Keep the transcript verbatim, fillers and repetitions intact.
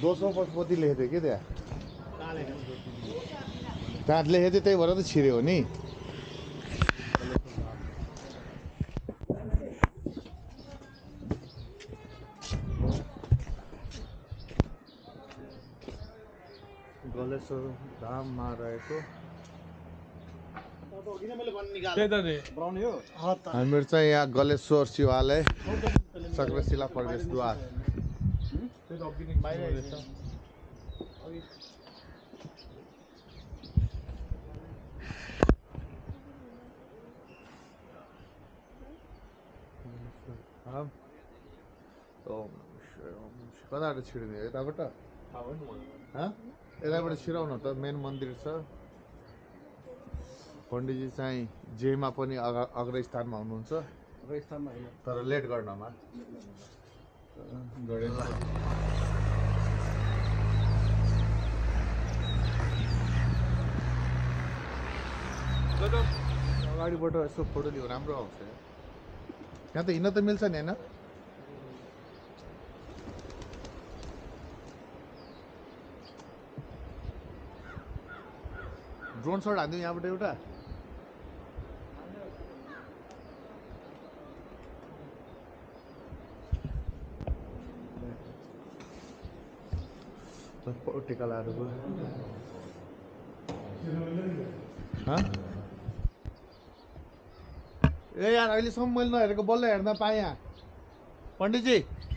दो सौ पशुपति लेखेको थियो कि त्यहाँ त्यहाँ लेखेको थियो त्यही भएर त छिर्यो नि गलेश्वर धाममा रहेको हामीहरू चाहिँ यहाँ गलेश्वर शिवालय सक्रशिला प्रवेशद्वार कताबाट छिर्ने यताबाट यताबाट छिराउनु त मेन मन्दिर छ पण्डितजी चाहिँ जेमा पनि अगा अग्रस्थानमा हुनुहुन्छ तर लेट गर्नमा अगाडिबाट यसो फोटो लियो राम्रो आउँछ यहाँ त हिँड्न त मिल्छ नि होइन ड्रोन सट हान्दिउँ यहाँबाट एउटा टिका लाएर ए यार अहिलेसम्म मैले नहेरेको बल्ल हेर्न पाएँ यहाँ पण्डितजी